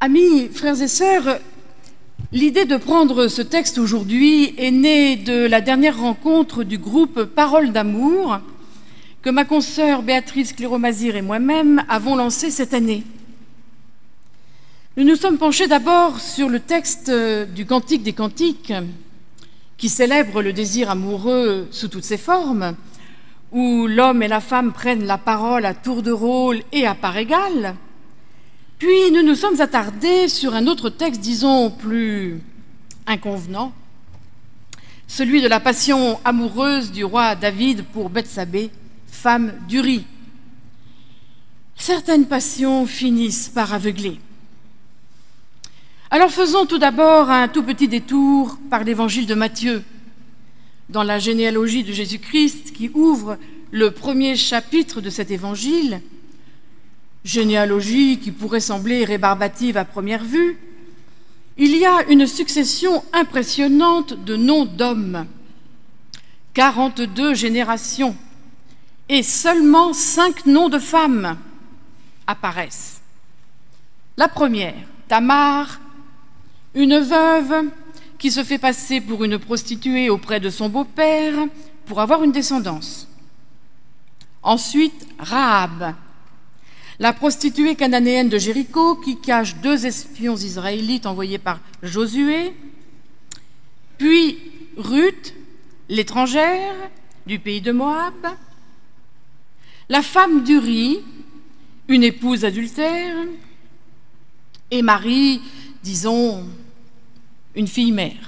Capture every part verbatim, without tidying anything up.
Amis, frères et sœurs, l'idée de prendre ce texte aujourd'hui est née de la dernière rencontre du groupe Paroles d'amour que ma consoeur Béatrice Cléromazir et moi-même avons lancé cette année. Nous nous sommes penchés d'abord sur le texte du Cantique des Cantiques qui célèbre le désir amoureux sous toutes ses formes, où l'homme et la femme prennent la parole à tour de rôle et à part égale. Puis nous nous sommes attardés sur un autre texte, disons, plus inconvenant, celui de la passion amoureuse du roi David pour Bethsabée, femme d'Uri. Certaines passions finissent par aveugler. Alors faisons tout d'abord un tout petit détour par l'évangile de Matthieu, dans la généalogie de Jésus-Christ qui ouvre le premier chapitre de cet évangile, généalogie qui pourrait sembler rébarbative à première vue. Il y a une succession impressionnante de noms d'hommes, quarante-deux générations, et seulement cinq noms de femmes apparaissent. La première, Tamar, une veuve qui se fait passer pour une prostituée auprès de son beau-père pour avoir une descendance. Ensuite, Rahab, la prostituée cananéenne de Jéricho qui cache deux espions israélites envoyés par Josué. Puis Ruth, l'étrangère du pays de Moab. La femme d'Uri, une épouse adultère. Et Marie, disons, une fille mère.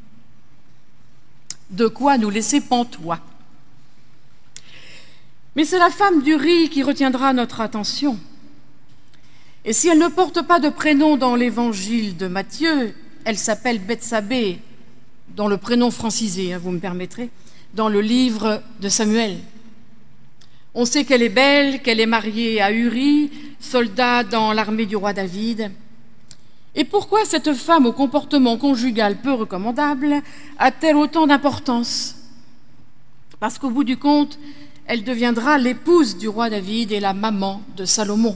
De quoi nous laisser pantois. Mais c'est la femme d'Uri qui retiendra notre attention. Et si elle ne porte pas de prénom dans l'évangile de Matthieu, elle s'appelle Bethsabée, dans le prénom francisé, hein, vous me permettrez, dans le livre de Samuel. On sait qu'elle est belle, qu'elle est mariée à Uri, soldat dans l'armée du roi David. Et pourquoi cette femme au comportement conjugal peu recommandable a-t-elle autant d'importance? Parce qu'au bout du compte, elle deviendra l'épouse du roi David et la maman de Salomon.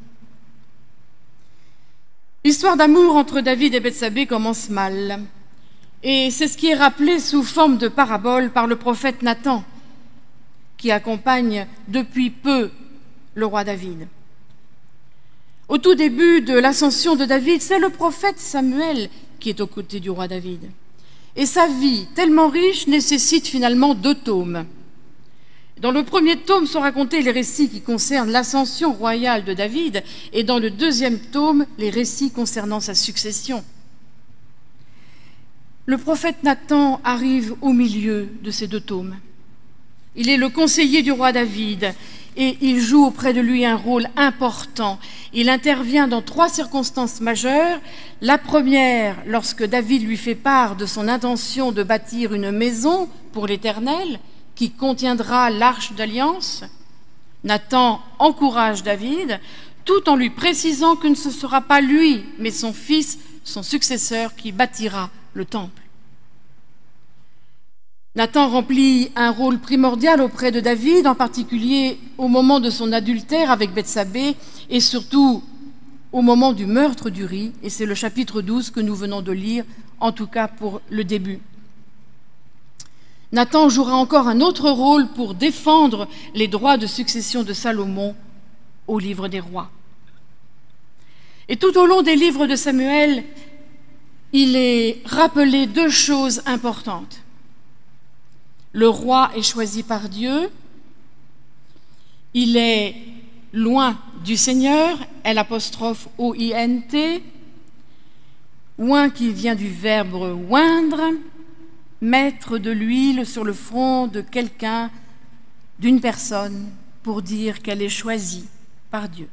L'histoire d'amour entre David et Bethsabée commence mal. Et c'est ce qui est rappelé sous forme de parabole par le prophète Nathan, qui accompagne depuis peu le roi David. Au tout début de l'ascension de David, c'est le prophète Samuel qui est aux côtés du roi David. Et sa vie, tellement riche, nécessite finalement deux tomes. Dans le premier tome sont racontés les récits qui concernent l'ascension royale de David et dans le deuxième tome, les récits concernant sa succession. Le prophète Nathan arrive au milieu de ces deux tomes. Il est le conseiller du roi David et il joue auprès de lui un rôle important. Il intervient dans trois circonstances majeures. La première, lorsque David lui fait part de son intention de bâtir une maison pour l'Éternel, qui contiendra l'arche d'alliance. Nathan encourage David, tout en lui précisant que ce ne sera pas lui, mais son fils, son successeur, qui bâtira le temple. Nathan remplit un rôle primordial auprès de David, en particulier au moment de son adultère avec Bethsabée et surtout au moment du meurtre d'Uri, et c'est le chapitre douze que nous venons de lire, en tout cas pour le début. Nathan jouera encore un autre rôle pour défendre les droits de succession de Salomon au livre des rois. Et tout au long des livres de Samuel, il est rappelé deux choses importantes. Le roi est choisi par Dieu, il est loin du Seigneur, L apostrophe O I N T, oint qui vient du verbe oindre, mettre de l'huile sur le front de quelqu'un, d'une personne, pour dire qu'elle est choisie par Dieu.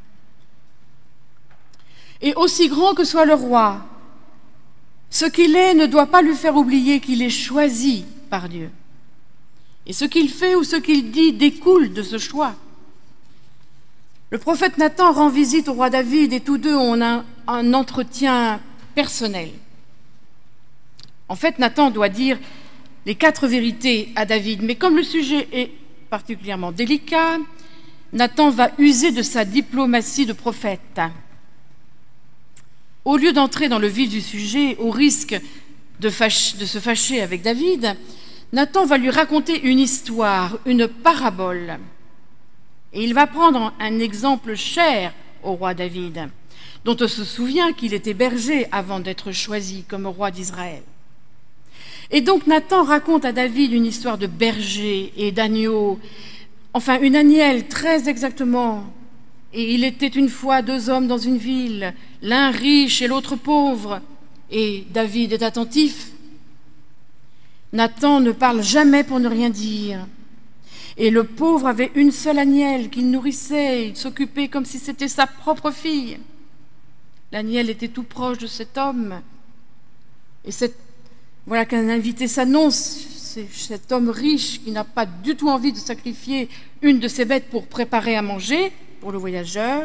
Et aussi grand que soit le roi, ce qu'il est ne doit pas lui faire oublier qu'il est choisi par Dieu. Et ce qu'il fait ou ce qu'il dit découle de ce choix. Le prophète Nathan rend visite au roi David et tous deux ont un, un entretien personnel. En fait, Nathan doit dire les quatre vérités à David, mais comme le sujet est particulièrement délicat, Nathan va user de sa diplomatie de prophète. Au lieu d'entrer dans le vif du sujet, au risque de, fâche, de se fâcher avec David, Nathan va lui raconter une histoire, une parabole. Et il va prendre un exemple cher au roi David, dont on se souvient qu'il était berger avant d'être choisi comme roi d'Israël. Et donc Nathan raconte à David une histoire de berger et d'agneau, enfin une agnelle très exactement. Et il était une fois deux hommes dans une ville, l'un riche et l'autre pauvre, et David est attentif. Nathan ne parle jamais pour ne rien dire. Et le pauvre avait une seule agnelle qu'il nourrissait, il s'occupait comme si c'était sa propre fille. L'agnelle était tout proche de cet homme. Et cette, voilà qu'un invité s'annonce, c'est cet homme riche qui n'a pas du tout envie de sacrifier une de ses bêtes pour préparer à manger pour le voyageur.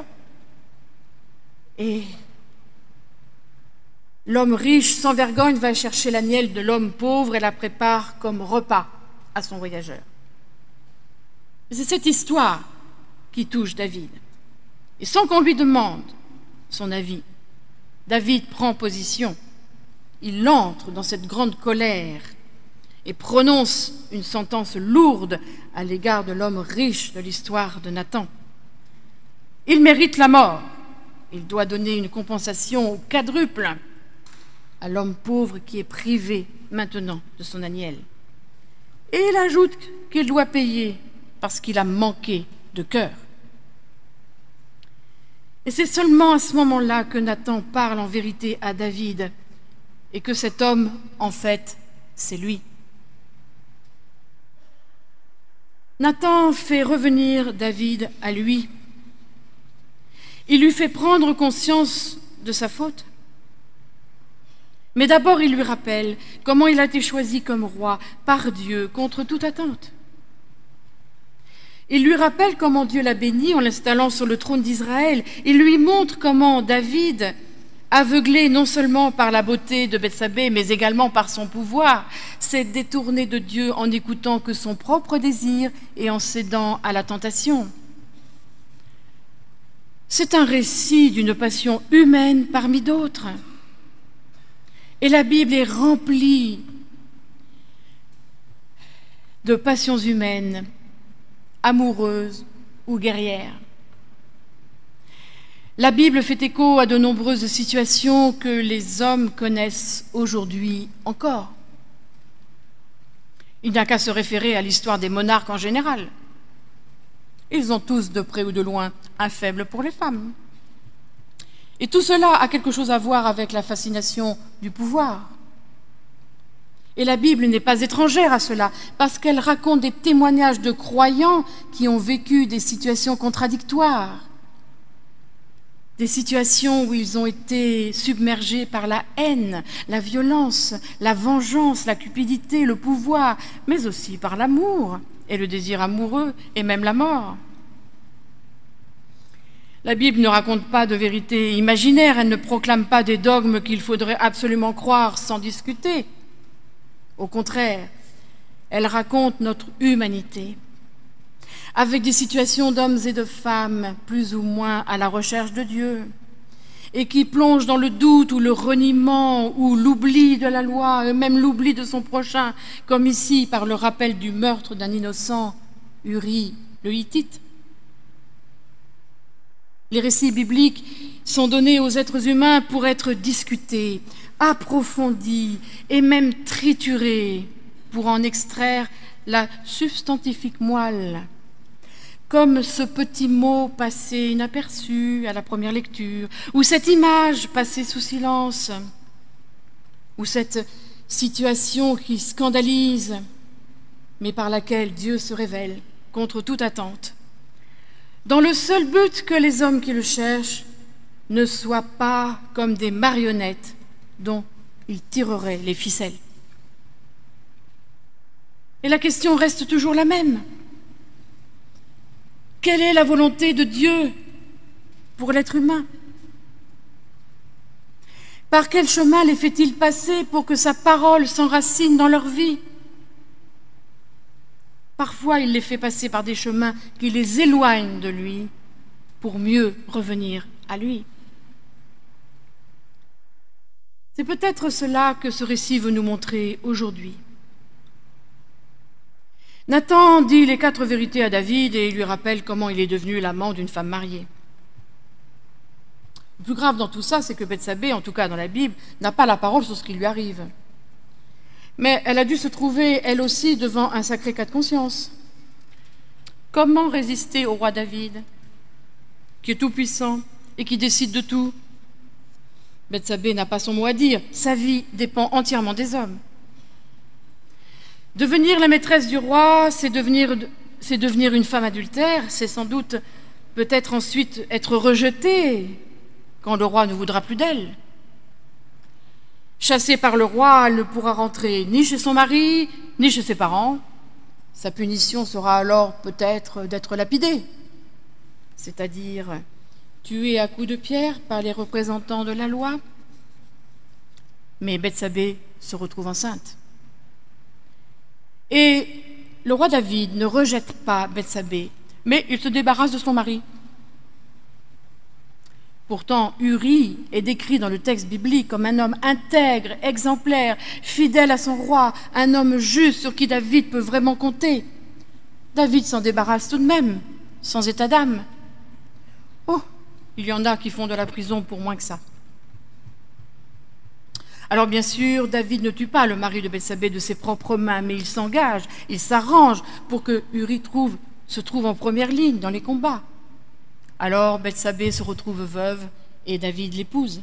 Et l'homme riche, sans vergogne, va chercher l'agnelle de l'homme pauvre et la prépare comme repas à son voyageur. C'est cette histoire qui touche David. Et sans qu'on lui demande son avis, David prend position. Il entre dans cette grande colère et prononce une sentence lourde à l'égard de l'homme riche de l'histoire de Nathan. Il mérite la mort. Il doit donner une compensation au quadruple à l'homme pauvre qui est privé maintenant de son agnelle. Et il ajoute qu'il doit payer parce qu'il a manqué de cœur. Et c'est seulement à ce moment-là que Nathan parle en vérité à David et que cet homme, en fait, c'est lui. Nathan fait revenir David à lui. Il lui fait prendre conscience de sa faute. Mais d'abord, il lui rappelle comment il a été choisi comme roi par Dieu contre toute attente. Il lui rappelle comment Dieu l'a béni en l'installant sur le trône d'Israël. Il lui montre comment David, aveuglé non seulement par la beauté de Bethsabée, mais également par son pouvoir, s'est détourné de Dieu en n'écoutant que son propre désir et en cédant à la tentation. C'est un récit d'une passion humaine parmi d'autres. Et la Bible est remplie de passions humaines, amoureuses ou guerrières. La Bible fait écho à de nombreuses situations que les hommes connaissent aujourd'hui encore. Il n'y a qu'à se référer à l'histoire des monarques en général. Ils ont tous, de près ou de loin, un faible pour les femmes. Et tout cela a quelque chose à voir avec la fascination du pouvoir. Et la Bible n'est pas étrangère à cela, parce qu'elle raconte des témoignages de croyants qui ont vécu des situations contradictoires, des situations où ils ont été submergés par la haine, la violence, la vengeance, la cupidité, le pouvoir, mais aussi par l'amour et le désir amoureux et même la mort. La Bible ne raconte pas de vérité imaginaire, elle ne proclame pas des dogmes qu'il faudrait absolument croire sans discuter. Au contraire, elle raconte notre humanité, avec des situations d'hommes et de femmes plus ou moins à la recherche de Dieu, et qui plongent dans le doute ou le reniement ou l'oubli de la loi, et même l'oubli de son prochain, comme ici par le rappel du meurtre d'un innocent, Uri le Hittite. Les récits bibliques sont donnés aux êtres humains pour être discutés, approfondis et même triturés pour en extraire la substantifique moelle, comme ce petit mot passé inaperçu à la première lecture, ou cette image passée sous silence, ou cette situation qui scandalise, mais par laquelle Dieu se révèle contre toute attente, dans le seul but que les hommes qui le cherchent ne soient pas comme des marionnettes dont ils tireraient les ficelles. Et la question reste toujours la même. Quelle est la volonté de Dieu pour l'être humain? Par quel chemin les fait-il passer pour que sa parole s'enracine dans leur vie? Parfois, il les fait passer par des chemins qui les éloignent de lui pour mieux revenir à lui. C'est peut-être cela que ce récit veut nous montrer aujourd'hui. Nathan dit les quatre vérités à David et il lui rappelle comment il est devenu l'amant d'une femme mariée. Le plus grave dans tout ça, c'est que Bethsabée, en tout cas dans la Bible, n'a pas la parole sur ce qui lui arrive. Mais elle a dû se trouver, elle aussi, devant un sacré cas de conscience. Comment résister au roi David, qui est tout-puissant et qui décide de tout? Bethsabée n'a pas son mot à dire, sa vie dépend entièrement des hommes. Devenir la maîtresse du roi, c'est devenir, c'est devenir une femme adultère, c'est sans doute peut-être ensuite être rejetée quand le roi ne voudra plus d'elle. Chassée par le roi, elle ne pourra rentrer ni chez son mari, ni chez ses parents. Sa punition sera alors peut-être d'être lapidée, c'est-à-dire tuée à coups de pierre par les représentants de la loi. Mais Bethsabée se retrouve enceinte. Et le roi David ne rejette pas Bethsabée, mais il se débarrasse de son mari. Pourtant, Uri est décrit dans le texte biblique comme un homme intègre, exemplaire, fidèle à son roi, un homme juste sur qui David peut vraiment compter. David s'en débarrasse tout de même, sans état d'âme. Oh, il y en a qui font de la prison pour moins que ça. Alors bien sûr, David ne tue pas le mari de Bethsabée de ses propres mains, mais il s'engage, il s'arrange pour que Uri trouve, se trouve en première ligne dans les combats. Alors Bethsabée se retrouve veuve et David l'épouse.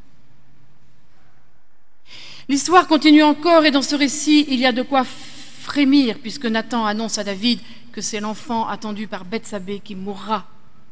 L'histoire continue encore et dans ce récit, il y a de quoi frémir puisque Nathan annonce à David que c'est l'enfant attendu par Bethsabée qui mourra.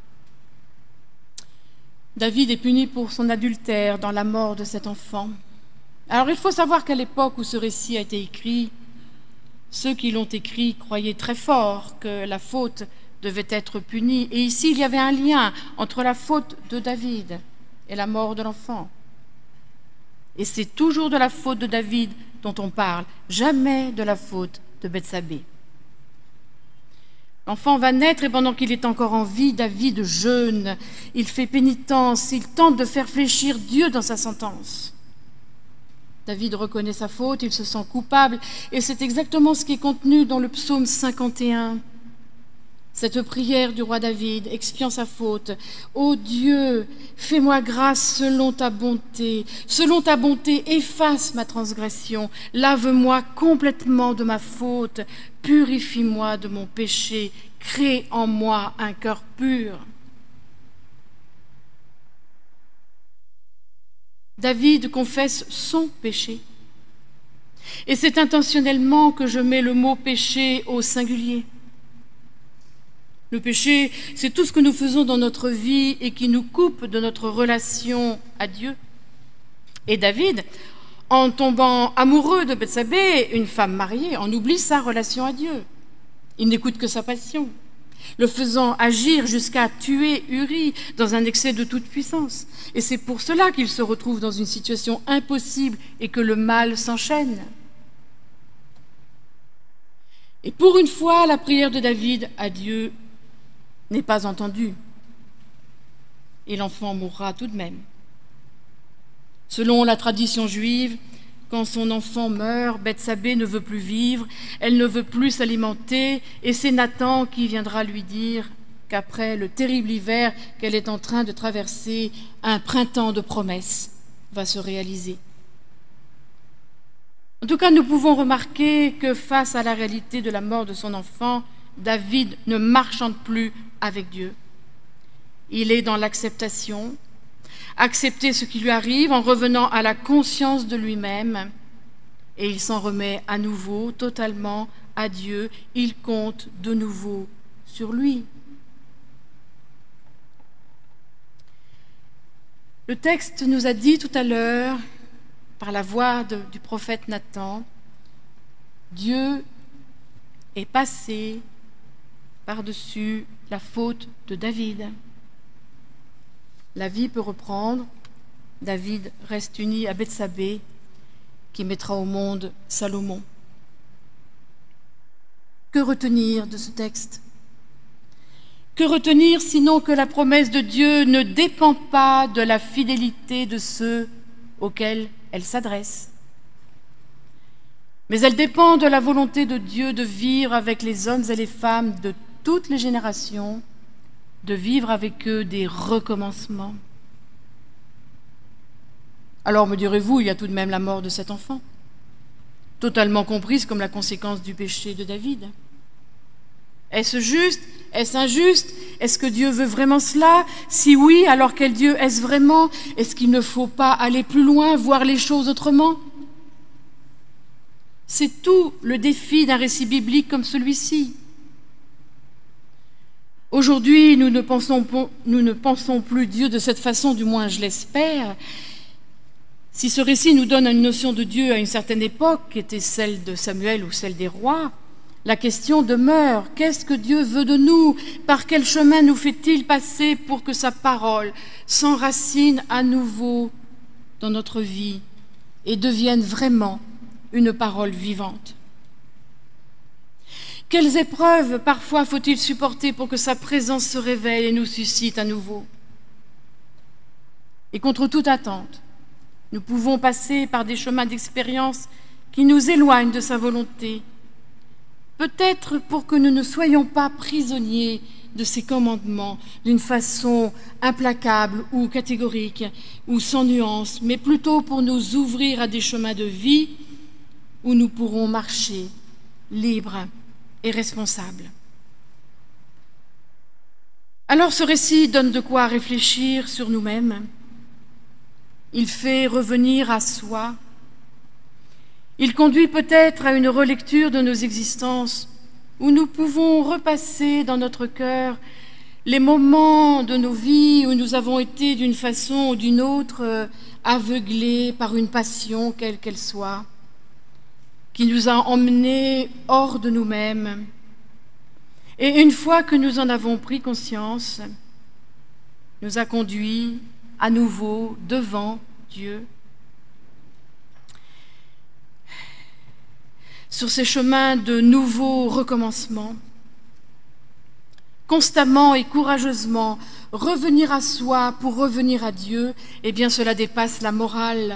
David est puni pour son adultère dans la mort de cet enfant. Alors il faut savoir qu'à l'époque où ce récit a été écrit, ceux qui l'ont écrit croyaient très fort que la faute devait être punie. Et ici, il y avait un lien entre la faute de David et la mort de l'enfant. Et c'est toujours de la faute de David dont on parle, jamais de la faute de Bethsabée. L'enfant va naître et pendant qu'il est encore en vie, David jeûne, il fait pénitence, il tente de faire fléchir Dieu dans sa sentence. David reconnaît sa faute, il se sent coupable et c'est exactement ce qui est contenu dans le psaume cinquante et un. Cette prière du roi David, expiant sa faute. « Ô Dieu, fais-moi grâce selon ta bonté. Selon ta bonté, efface ma transgression. Lave-moi complètement de ma faute. Purifie-moi de mon péché. Crée en moi un cœur pur. » David confesse son péché. Et c'est intentionnellement que je mets le mot péché au singulier. Le péché, c'est tout ce que nous faisons dans notre vie et qui nous coupe de notre relation à Dieu. Et David, en tombant amoureux de Bethsabée, une femme mariée, en oublie sa relation à Dieu. Il n'écoute que sa passion, le faisant agir jusqu'à tuer Uri dans un excès de toute puissance. Et c'est pour cela qu'il se retrouve dans une situation impossible et que le mal s'enchaîne. Et pour une fois, la prière de David à Dieu n'est pas entendue. Et l'enfant mourra tout de même. Selon la tradition juive, quand son enfant meurt, Bethsabée ne veut plus vivre, elle ne veut plus s'alimenter, et c'est Nathan qui viendra lui dire qu'après le terrible hiver qu'elle est en train de traverser, un printemps de promesses va se réaliser. En tout cas, nous pouvons remarquer que face à la réalité de la mort de son enfant, David ne marchande plus avec Dieu. Il est dans l'acceptation, accepter ce qui lui arrive en revenant à la conscience de lui-même, et il s'en remet à nouveau totalement à Dieu. Il compte de nouveau sur lui. Le texte nous a dit tout à l'heure, par la voix de, du prophète Nathan, Dieu est passé par-dessus la faute de David. La vie peut reprendre. David reste uni à Bethsabée, qui mettra au monde Salomon. Que retenir de ce texte? Que retenir sinon que la promesse de Dieu ne dépend pas de la fidélité de ceux auxquels elle s'adresse. Mais elle dépend de la volonté de Dieu de vivre avec les hommes et les femmes de toutes les générations, de vivre avec eux des recommencements. Alors, me direz-vous, il y a tout de même la mort de cet enfant, totalement comprise comme la conséquence du péché de David. Est-ce juste? Est-ce injuste? Est-ce que Dieu veut vraiment cela? Si oui, alors quel Dieu est-ce vraiment? Est-ce qu'il ne faut pas aller plus loin, voir les choses autrement? C'est tout le défi d'un récit biblique comme celui-ci. Aujourd'hui, nous ne pensons, nous ne pensons plus Dieu de cette façon, du moins je l'espère. Si ce récit nous donne une notion de Dieu à une certaine époque, qui était celle de Samuel ou celle des rois, la question demeure, qu'est-ce que Dieu veut de nous? Par quel chemin nous fait-il passer pour que sa parole s'enracine à nouveau dans notre vie et devienne vraiment une parole vivante? Quelles épreuves parfois faut-il supporter pour que sa présence se révèle et nous suscite à nouveau? Et contre toute attente, nous pouvons passer par des chemins d'expérience qui nous éloignent de sa volonté, peut-être pour que nous ne soyons pas prisonniers de ses commandements d'une façon implacable ou catégorique ou sans nuance, mais plutôt pour nous ouvrir à des chemins de vie où nous pourrons marcher libres et responsables. Alors ce récit donne de quoi réfléchir sur nous-mêmes. Il fait revenir à soi. Il conduit peut-être à une relecture de nos existences où nous pouvons repasser dans notre cœur les moments de nos vies où nous avons été d'une façon ou d'une autre aveuglés par une passion quelle qu'elle soit, qui nous a emmenés hors de nous-mêmes. Et une fois que nous en avons pris conscience, nous a conduits à nouveau devant Dieu. Sur ces chemins de nouveaux recommencements, constamment et courageusement revenir à soi pour revenir à Dieu, eh bien cela dépasse la morale.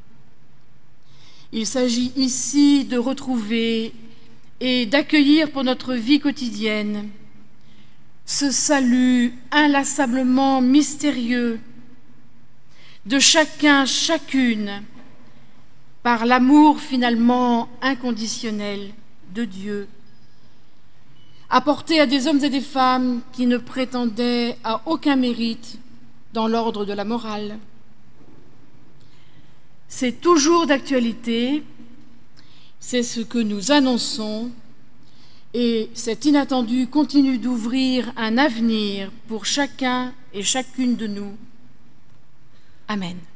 Il s'agit ici de retrouver et d'accueillir pour notre vie quotidienne ce salut inlassablement mystérieux de chacun, chacune, par l'amour finalement inconditionnel de Dieu, apporté à des hommes et des femmes qui ne prétendaient à aucun mérite dans l'ordre de la morale. C'est toujours d'actualité, c'est ce que nous annonçons, et cet inattendu continue d'ouvrir un avenir pour chacun et chacune de nous. Amen.